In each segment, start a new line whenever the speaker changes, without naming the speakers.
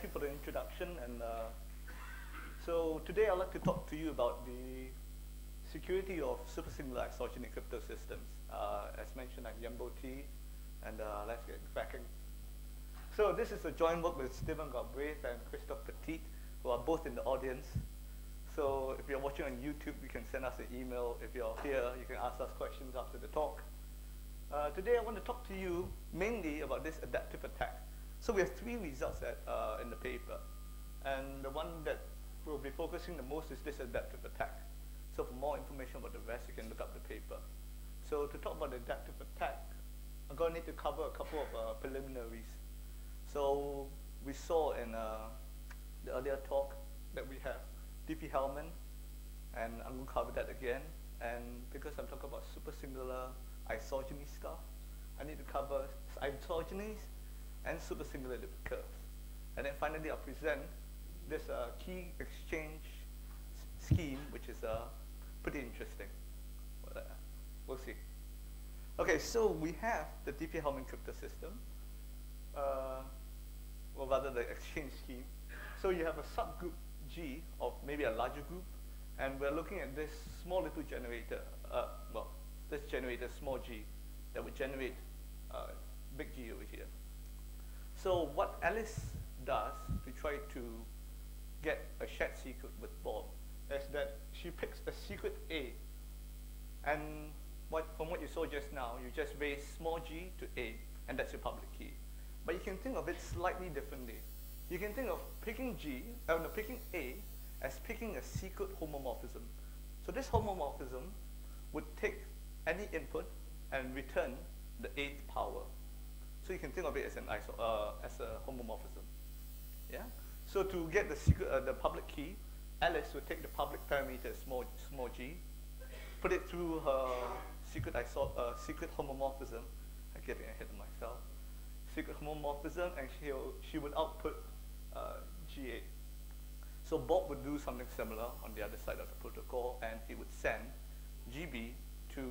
thank you for the introduction. And so today I'd like to talk to you about the security of super singular isogeny crypto systems. As mentioned, I'm Yambo T, and let's get cracking. So this is a joint work with Stephen Galbraith and Christophe Petit, who are both in the audience. So if you're watching on YouTube, you can send us an email. If you're here, you can ask us questions after the talk. Today I want to talk to you mainly about this adaptive attack. So we have three results in the paper. And the one that we'll be focusing the most is this adaptive attack. So for more information about the rest, you can look up the paper. So to talk about the adaptive attack, I'm going to need to cover a couple of preliminaries. So we saw in the earlier talk that we have Diffie-Hellman, and I'm going to cover that again. And because I'm talking about super singular isogeny stuff, I need to cover isogenies and super singular elliptic curves. And then finally I'll present this key exchange scheme, which is pretty interesting. We'll see. Okay, so we have the Diffie-Hellman crypto system, or rather the exchange scheme. So you have a subgroup G of maybe a larger group, and we're looking at this small little generator, this generator small g, that would generate big G over here. So what Alice does to try to get a shared secret with Bob is that she picks a secret A, and from what you saw just now, you just raise small g to A, and that's your public key. But you can think of it slightly differently. You can think of picking picking A as picking a secret homomorphism. So this homomorphism would take any input and return the 8th power. So you can think of it as a homomorphism. Yeah. So to get the secret, the public key, Alice would take the public parameter small g, put it through her secret homomorphism. I'm getting ahead of myself. Secret homomorphism, and she would output G8. So Bob would do something similar on the other side of the protocol, and he would send GB to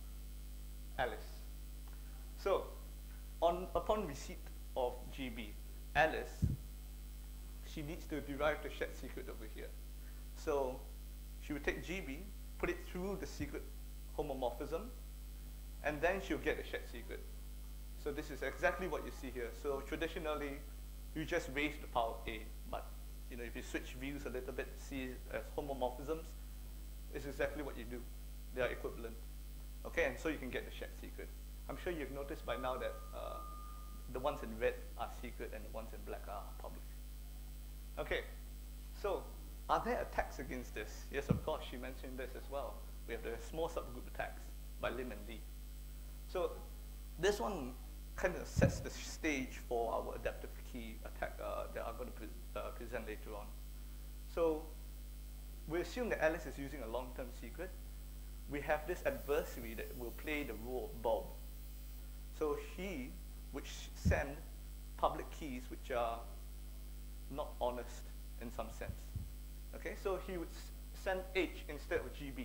Alice. So upon receipt of GB, Alice, she needs to derive the shared secret over here. So she would take GB, put it through the secret homomorphism, and then she'll get the shared secret. So this is exactly what you see here. So traditionally, you just raise the power A, but if you switch views a little bit, see it as homomorphisms, it's exactly what you do. They are equivalent. Okay, and so you can get the shared secret. I'm sure you've noticed by now that the ones in red are secret and the ones in black are public. Okay, so are there attacks against this? Yes, of course, she mentioned this as well. We have the small subgroup attacks by Lim and Lee. So this one kind of sets the stage for our adaptive key attack that I'm going to present later on. So we assume that Alice is using a long-term secret. We have this adversary that will play the role of Bob. So he would send public keys which are not honest in some sense. Okay, so he would send H instead of GB.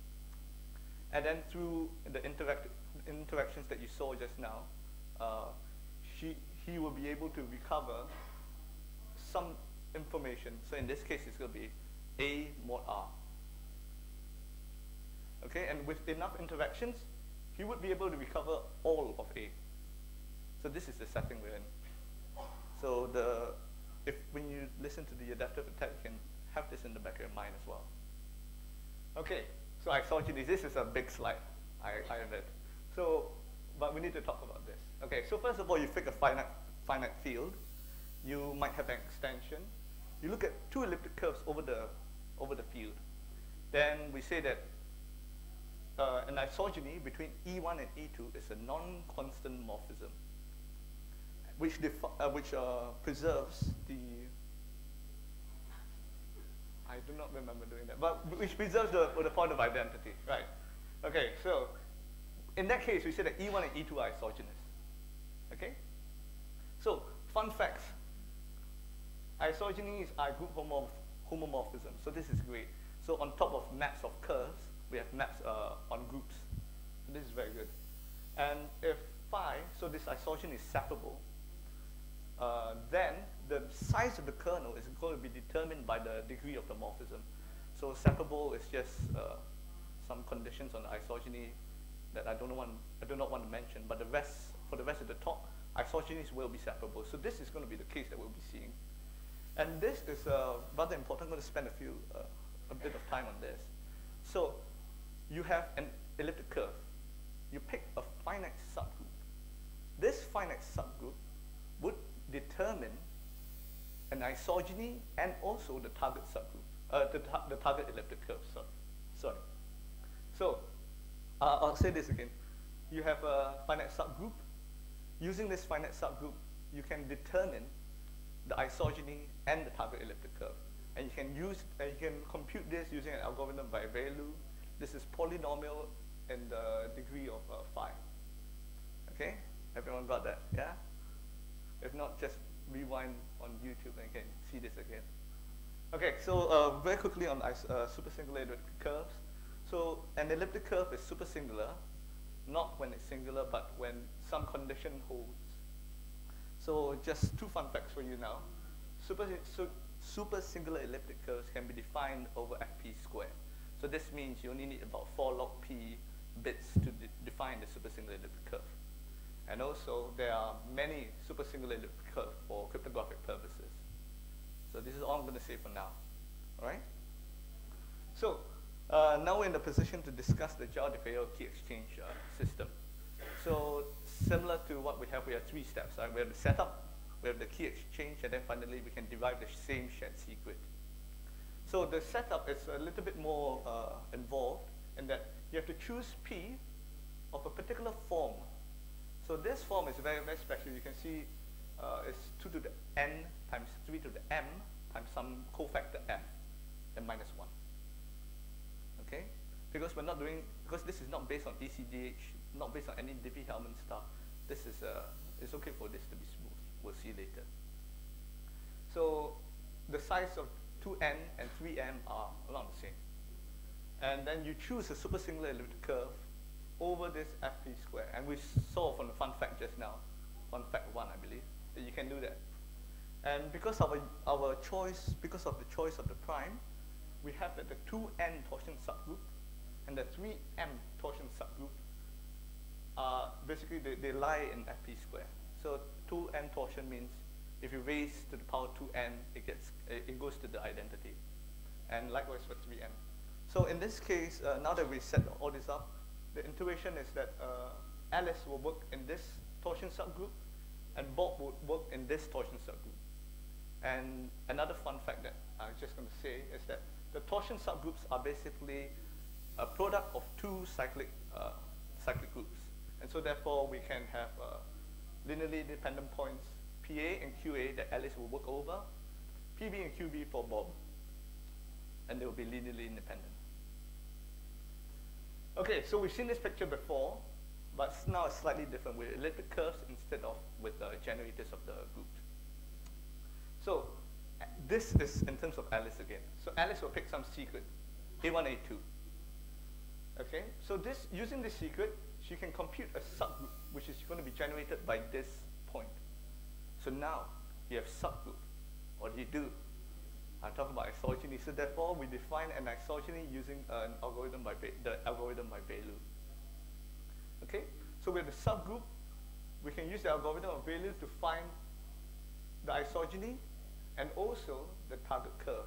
And then through the interactions that you saw just now, he will be able to recover some information. So in this case, it's going to be A mod R. Okay, and with enough interactions, he would be able to recover all of A. So this is the setting we're in. So when you listen to the adaptive attack, you can have this in the back of your mind as well. Okay, so isogeny, this is a big slide, I admit. So, but we need to talk about this. Okay, so first of all, you pick a finite field. You might have an extension. You look at two elliptic curves over the field. Then we say that an isogeny between E1 and E2 is a non-constant morphism, which preserves the, I do not remember doing that, but which preserves the point of identity, right? Okay, so in that case, we say that E1 and E2 are isogynous. Okay? So, fun facts. Isogenies are group homomorphism, so this is great. So on top of maps of curves, we have maps on groups. So this is very good. And if phi, so this isogeny is separable, then the size of the kernel is going to be determined by the degree of the morphism. So separable is just some conditions on the isogeny that I do not want to mention, but for the rest of the talk, isogenies will be separable. So this is going to be the case that we'll be seeing. And this is rather important. I'm going to spend a bit of time on this. So you have an elliptic curve. You pick a finite subgroup. This finite subgroup would determine an isogeny and also the target subgroup, the target elliptic curve. Sorry. So I'll say this again. You have a finite subgroup. Using this finite subgroup, you can determine the isogeny and the target elliptic curve. And you can compute this using an algorithm by Beilou. This is polynomial in the degree of phi. Okay? Everyone got that? Yeah? If not, just rewind on YouTube and you can see this again. Okay, so very quickly on supersingular elliptic curves. So an elliptic curve is supersingular, not when it's singular, but when some condition holds. So just two fun facts for you now. Supersingular elliptic curves can be defined over fp squared. So this means you only need about 4 log p bits to define the supersingular elliptic curve. And also, there are many supersingular elliptic curves for cryptographic purposes. So this is all I'm going to say for now. All right? So now we're in the position to discuss the Jar-de-Feil key exchange system. So similar to what we have 3 steps. Right? We have the setup, we have the key exchange, and then finally we can derive the same shared secret. So the setup is a little bit more involved in that you have to choose P of a particular form. So this form is very, very special. You can see it's 2 to the n times 3 to the m times some cofactor f and minus 1. Okay? Because this is not based on ECDH, not based on any Diffie-Hellman stuff. This is it's okay for this to be smooth. We'll see later. So the size of 2n and 3m are around the same. And then you choose a supersingular elliptic curve over this fp squared. And we saw from the fun fact just now, fun fact 1, I believe, that you can do that. And because of our choice, because of the choice of the prime, we have that the 2n torsion subgroup and the 3m torsion subgroup are basically they lie in fp squared. So 2n torsion means if you raise to the power 2n, it goes to the identity. And likewise for 3m. So in this case, now that we set all this up, the intuition is that Alice will work in this torsion subgroup, and Bob would work in this torsion subgroup. And another fun fact that I'm just going to say is that the torsion subgroups are basically a product of 2 cyclic groups. And so therefore, we can have linearly independent points PA and QA that Alice will work over, PB and QB for Bob, and they will be linearly independent. Okay, so we've seen this picture before, but now it's slightly different with elliptic curves instead of with the generators of the groups. So this is in terms of Alice again. So Alice will pick some secret, A1, A2. Okay, so using this secret, she can compute a subgroup, which is going to be generated by this point. So now you have subgroup. What do? I'm talking about isogeny. So therefore, we define an isogeny using an algorithm the algorithm by Beilou. Okay, so with the subgroup, we can use the algorithm of Beilou to find the isogeny and also the target curve.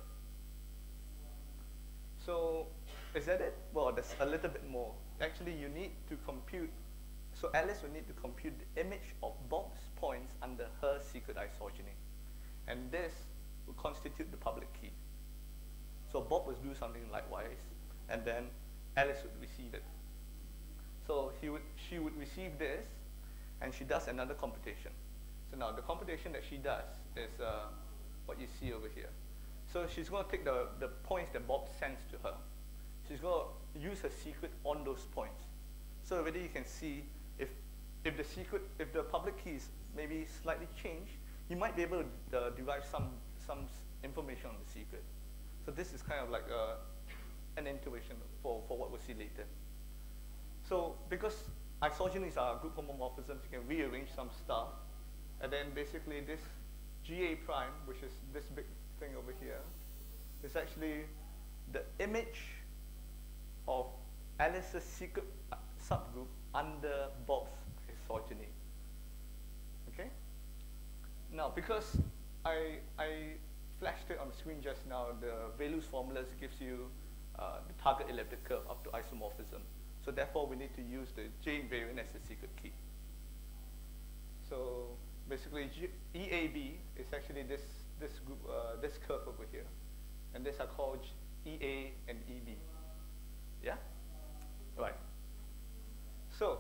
So is that it? Well, there's a little bit more. Actually, you need to compute. So Alice will need to compute the image of Bob's points under her secret isogeny. And this will constitute the public key. So Bob will do something likewise, and then Alice would receive it. So she would receive this, and she does another computation. So now the computation that she does is what you see over here. So she's going to take the points that Bob sends to her. She's going to use her secret on those points. So already you can see if the public key is maybe slightly changed, you might be able to derive some information on the secret. So this is kind of like an intuition for what we'll see later. So because isogenies are group homomorphisms, you can rearrange some stuff, and then basically this GA prime, which is this big thing over here, is actually the image of Alice's secret subgroup under Bob's isogeny. Okay? Now, because I flashed it on the screen just now, the Velu's formulas gives you the target elliptic curve up to isomorphism. So therefore, we need to use the J invariant as the secret key. So basically, EAB is actually this group, this curve over here, and these are called EA and EB. Yeah, right. So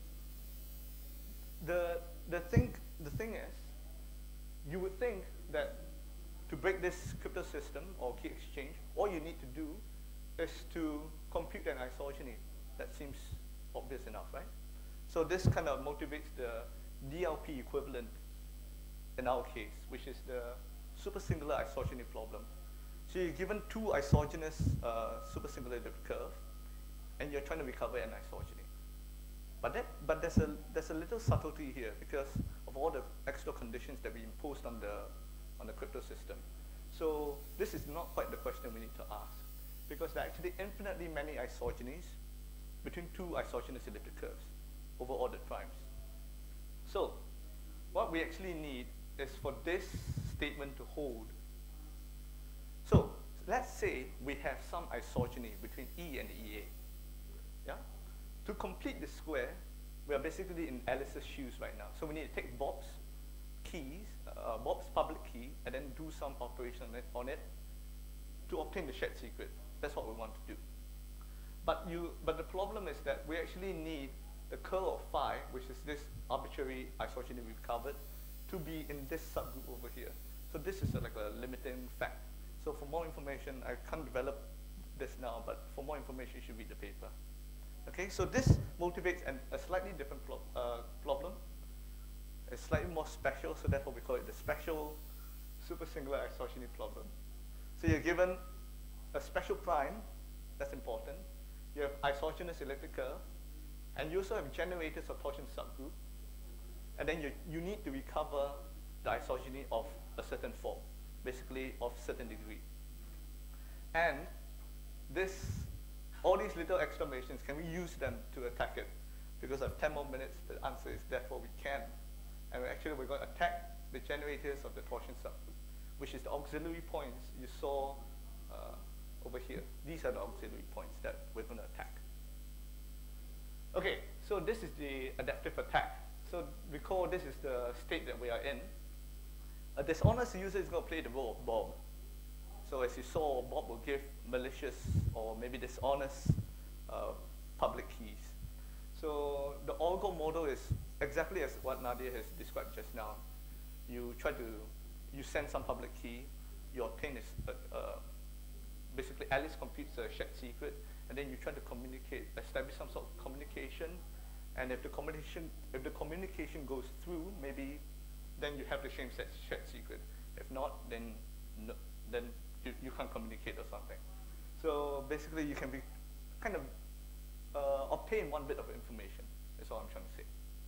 the thing is, you would think that to break this crypto system or key exchange, all you need to do is to compute an isogeny. That seems obvious enough, right? So this kind of motivates the DLP equivalent in our case, which is the supersingular isogeny problem. So you're given two isogenous supersingular elliptic curve, and you're trying to recover an isogeny. But there's a little subtlety here because of all the extra conditions that we imposed on the crypto system. So this is not quite the question we need to ask, because there are actually infinitely many isogenies between two isogenous elliptic curves over ordered primes. So what we actually need is for this statement to hold. So let's say we have some isogeny between E and EA. Yeah? To complete the square, we are basically in Alice's shoes right now. So we need to take Bob's keys, Bob's public key, and then do some operation on it to obtain the shared secret. That's what we want to do. But the problem is that we actually need the curl of phi, which is this arbitrary isogeny we've covered, to be in this subgroup over here. So this is like a limiting fact. So for more information, I can't develop this now, but for more information, you should read the paper. Okay, so this motivates a slightly different problem. It's slightly more special, so therefore we call it the special supersingular isogeny problem. So you're given a special prime, that's important. You have isogenous elliptic curve, and you also have generators of torsion subgroup, and then you need to recover the isogeny of a certain form, basically of certain degree. And all these little exclamations, can we use them to attack it? Because I have 10 more minutes, the answer is therefore we can. And we're going to attack the generators of the torsion subgroup, which is the auxiliary points you saw over here. These are the auxiliary points that we're going to attack. Okay, so this is the adaptive attack. So recall this is the state that we are in. A dishonest user is going to play the role of Bob. So as you saw, Bob will give malicious or maybe dishonest public keys. So the Oracle model is exactly as what Nadia has described just now. You send some public key, you obtain basically Alice computes a shared secret, and then you try to establish some sort of communication, and if the communication goes through, maybe then you have the same shared secret. If not, then you can't communicate or something. So basically, you can kind of obtain one bit of information. That's all I'm trying to say.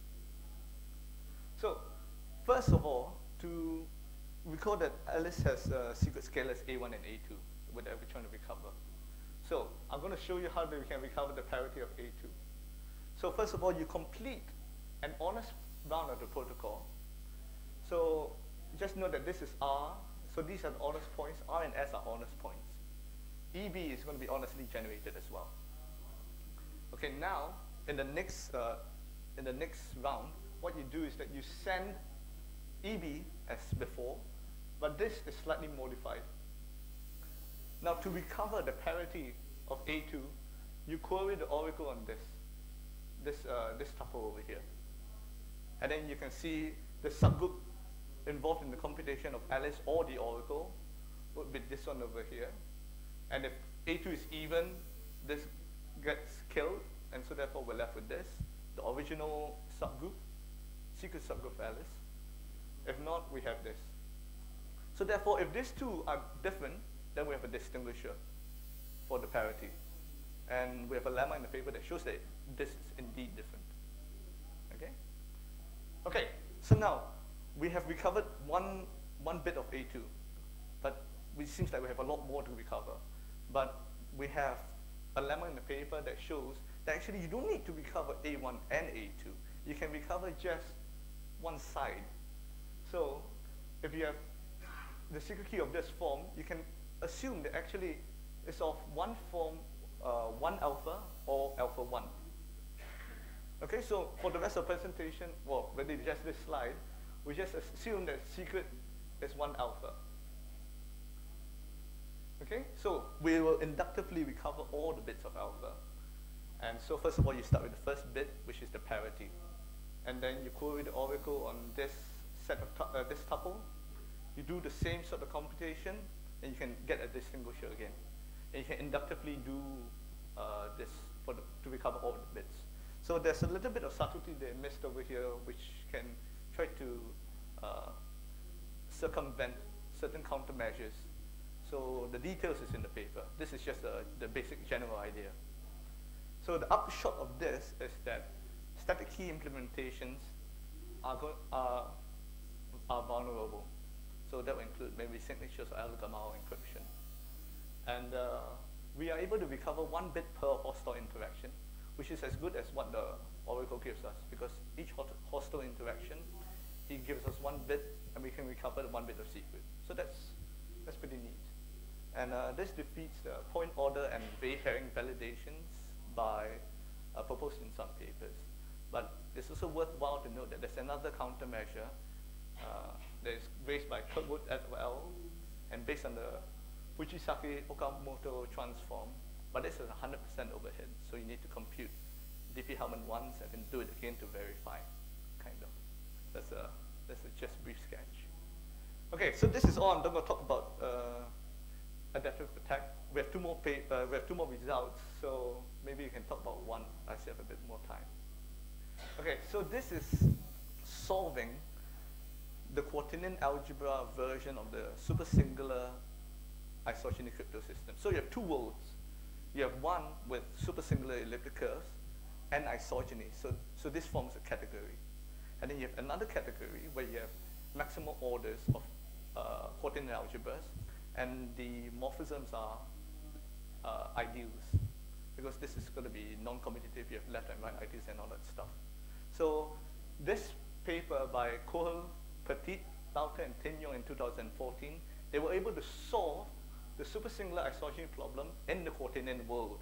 So first of all, to recall that Alice has secret scalars A1 and A2 that we're trying to recover. So I'm going to show you how we can recover the parity of A2. So first of all, you complete an honest round of the protocol. So just know that this is R. So these are the honest points. R and S are honest points. EB is going to be honestly generated as well. Okay, now in the next round, what you do is that you send EB as before, but this is slightly modified. Now to recover the parity of A2, you query the oracle on this tuple over here. And then you can see the subgroup involved in the computation of Alice or the oracle would be this one over here. And if A2 is even, this gets killed, and so therefore we're left with this, the original subgroup, secret subgroup of Alice. If not, we have this. So therefore, if these two are different, then we have a distinguisher for the parity. And we have a lemma in the paper that shows that this is indeed different. Okay? Okay, so now we have recovered one one bit of A2, but it seems like we have a lot more to recover. But we have a lemma in the paper that shows that actually you don't need to recover A1 and A2. You can recover just one side. So if you have the secret key of this form, you can assume that actually it's of one form, 1 alpha or alpha 1. Okay, so for the rest of the presentation, well, whether it's just this slide, we just assume that secret is 1 alpha. Okay, so we will inductively recover all the bits of alpha. And so first of all, you start with the first bit, which is the parity. And then you query the oracle on this set of this tuple. You do the same sort of computation, and you can get a distinguisher again. And you can inductively do this to recover all the bits. So there's a little bit of subtlety they missed over here, which can try to circumvent certain countermeasures. So the details is in the paper. This is just the basic general idea. So the upshot of this is that static key implementations are vulnerable. So that will include maybe signatures or Al-Gamal encryption. And we are able to recover 1 bit per hostile interaction, which is as good as what the oracle gives us, because each hostile interaction, he gives us 1 bit, and we can recover the 1 bit of secret. So that's pretty neat. And this defeats the point order and Weyl-Hering validations proposed in some papers. But it's also worthwhile to note that there's another countermeasure that is raised by Kirkwood et al. And based on the Fujisaki Okamoto transform, but this is 100% overhead, so you need to compute Diffie-Hellman once and then do it again to verify, kind of. That's a just brief sketch. Okay, so this is all I'm going to talk about adaptive attack. We have 2 more results, so maybe you can talk about one. I still have a bit more time. Okay, so this is solving the quaternion algebra version of the supersingular isogeny crypto system. So you have 2 worlds. You have one with supersingular elliptic curves and isogeny. So this forms a category. And then you have another category where you have maximal orders of quaternion algebras, and the morphisms are ideals, because this is going to be non-commutative. You have left and right ideals and all that stuff. So this paper by Kohel, Petit, Lauter, and Tignon in 2014, they were able to solve the supersingular isogeny problem in the quaternion world.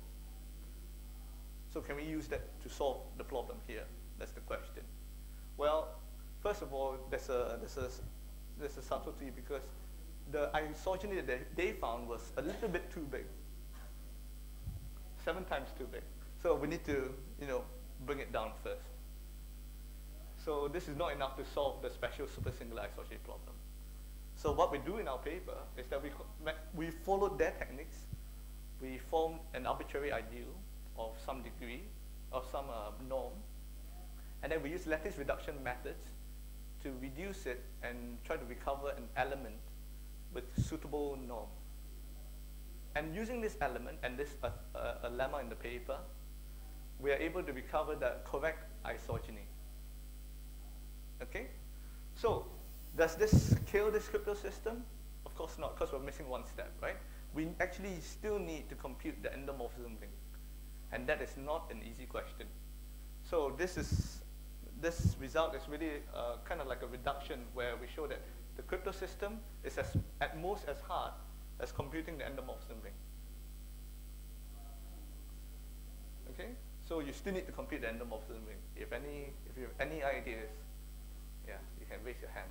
So can we use that to solve the problem here? That's the question. Well, first of all, there's a subtlety, because the isogeny that they found was a little bit too big, 7 times too big. So we need to, bring it down first. So this is not enough to solve the special supersingular isogeny problem. So what we do in our paper is that we followed their techniques. We formed an arbitrary ideal of some degree, of some norm, and then we use lattice reduction methods to reduce it and try to recover an element with suitable norm. And using this element and this a lemma in the paper, we are able to recover the correct isogeny. Okay? So, does this kill this crypto system? Of course not, because we're missing one step, right? We actually still need to compute the endomorphism ring. And that is not an easy question. So this result is really kind of like a reduction, where we show that the crypto system is at most as hard as computing the endomorphism ring. Okay? So you still need to compute the endomorphism ring. If you have any ideas, yeah, you can raise your hand.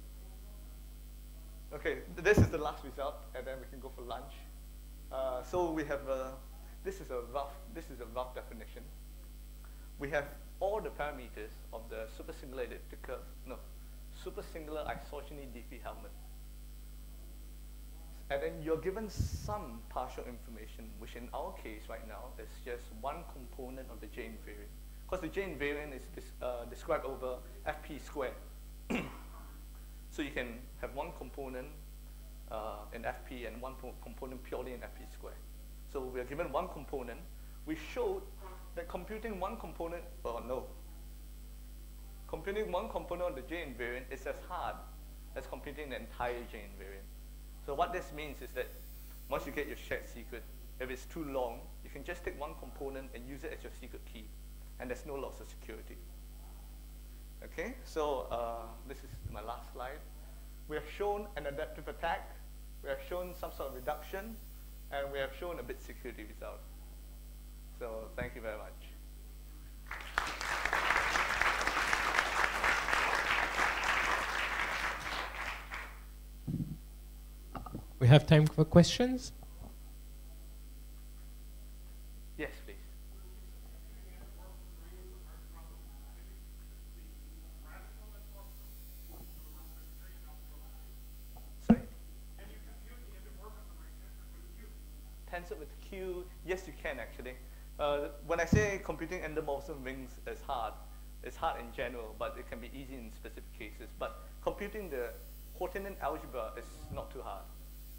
Okay, this is the last result, and then we can go for lunch. So we have this is a rough definition. We have all the parameters of the supersingular elliptic curve, supersingular isogeny Diffie-Hellman. And then you're given some partial information, which in our case right now is just one component of the J invariant. Because the J invariant is described over Fp squared. So you can have one component in Fp and one component purely in Fp squared. So we are given one component. We showed that computing one component, computing one component of the J invariant is as hard as computing the entire chain invariant. So what this means is that once you get your shared secret, if it's too long, you can just take one component and use it as your secret key, and there's no loss of security. Okay, so this is my last slide. We have shown an adaptive attack, we have shown some sort of reduction, and we have shown a bit security result. So thank you very much.
We have time for questions?
Yes, please. Sorry? Tensor with Q, yes you can actually. When I say computing endomorphism rings is hard in general, but it can be easy in specific cases. But computing the quaternion algebra is not too hard.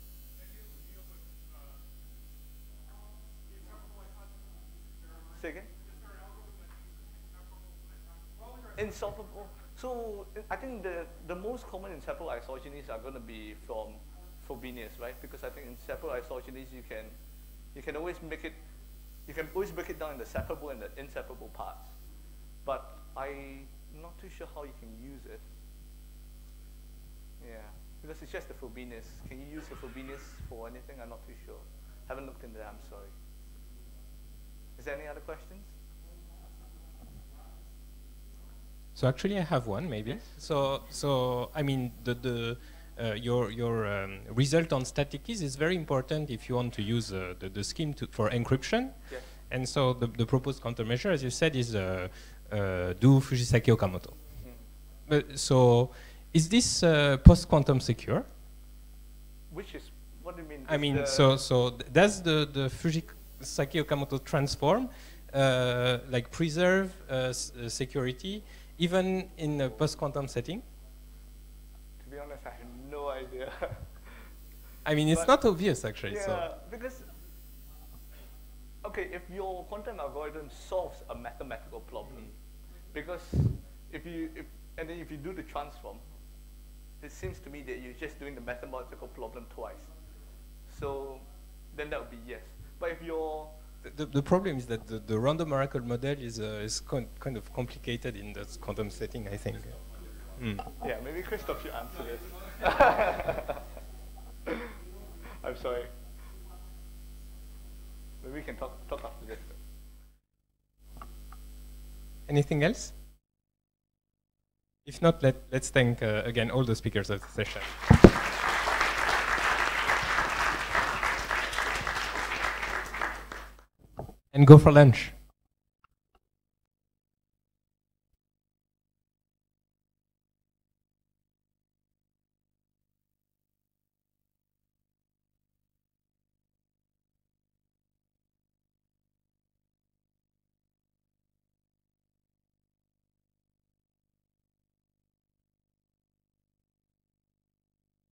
Say again? Inseparable. So I think the most common inseparable isogenies are going to be from Frobenius, right? Because I think inseparable isogenies you can always break it down in the separable and the inseparable parts. But I'm not too sure how you can use it. Yeah, because it's just the Frobenius. Can you use the Frobenius for anything? I'm not too sure. Haven't looked into that. I'm sorry. Is there any other questions?
So actually, I have one maybe.
Yes.
So I mean, your result on static keys is very important if you want to use the scheme for encryption.
Yes.
And so the proposed countermeasure, as you said, is do Fujisaki Okamoto. But so is this post-quantum secure?
Which is, what do you mean?
I mean, so does the Fujisaki Okamoto transform like preserve security even in a post-quantum setting?
To be honest, I have no idea.
I mean, it's not obvious actually.
Yeah,
so.
because, okay, if your quantum algorithm solves a mathematical problem, because if you do the transform, it seems to me that you're just doing the mathematical problem twice. So then that would be yes. But if you're
the problem is that the random oracle model is kind of complicated in the quantum setting, I think.
Yeah, maybe Christoph should answer this. I'm sorry. Maybe we can talk after this.
Anything else? If not, let's thank again all the speakers of the session. And go for lunch.